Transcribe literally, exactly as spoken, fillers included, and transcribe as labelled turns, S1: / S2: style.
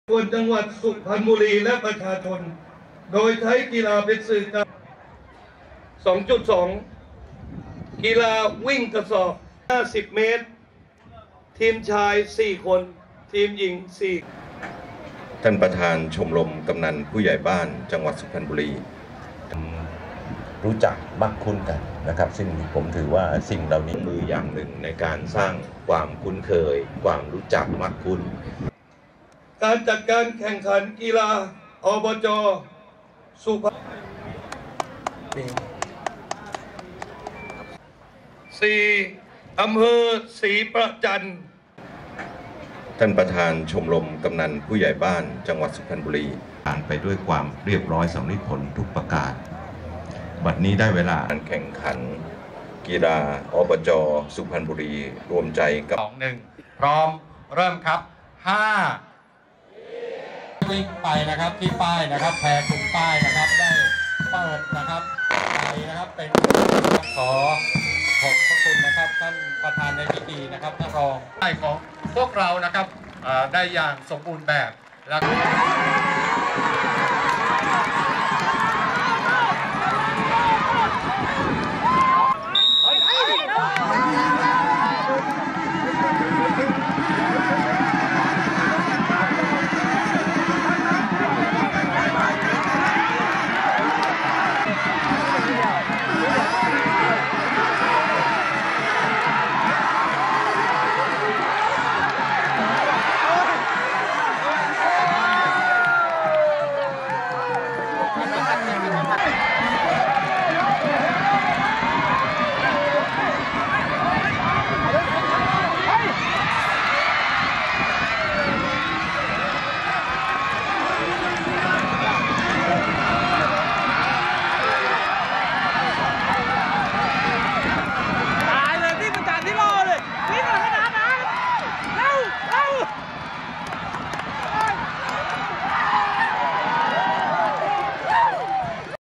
S1: ส่วนจังหวัดสุพรรณบุรีและประชาชนโดยใช้กีฬาเป็นสื่อกลาง สองจุดสอง กีฬาวิ่งกระสอบห้าสิบเมตรทีมชายสี่คนทีมหญิงสี่
S2: ท่านประธานชมรมกำนันผู้ใหญ่บ้านจังหวัดสุพรรณบุรี
S3: รู้จักมักคุ้นกันนะครับซึ่งผมถือว่าสิ่งเหล่านี้
S2: มืออย่างหนึ่งในการสร้างความคุ้นเคยความรู้จักมักคุ้น
S1: การจัดการแข่งขันกีฬาอบจ.สุพรรณสี่อำเภอศรีประจันทร์
S2: ท่านประธานชมรมกำนันผู้ใหญ่บ้านจังหวัดสุพรรณบุรีผ่านไปด้วยความเรียบร้อยสำลิดผลทุกประการบัดนี้ได้เวลาการแข่งขันกีฬาอบจ.สุพรรณบุรีรวมใจกับ
S4: สองหนึ่งพร้อมเริ่มครับห้าวิ่งไปนะครับที่ป้ายนะครับแพรถุงป้ายนะครับได้เปิดนะครับไปนะครับเป็นขอขอบพระคุณนะครับท่านประธานในพิธีนะครับท่านรองได้ของพวกเรานะครับได้อย่างสมบูรณ์แบบและ